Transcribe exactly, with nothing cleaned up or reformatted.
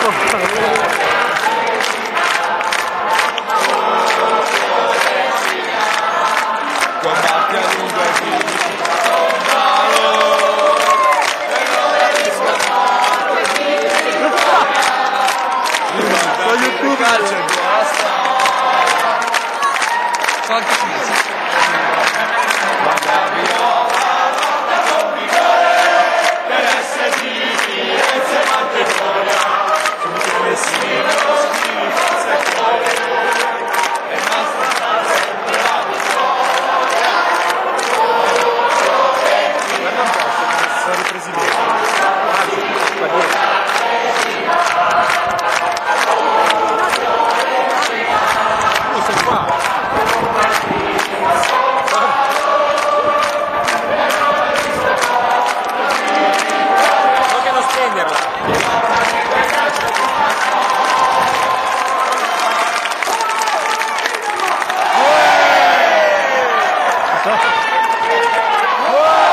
Combatti a lungo e fini. Su YouTube calcio è buona storia. Quanto ci dici? Guarda viola, lotta con vigore, per essere vivi e se mantenuta. Tutti messino, schifo, se cuore, e basta stare sempre la vittoria. Guarda un po', sono i presidenti. Guarda. Vogliono spenderla.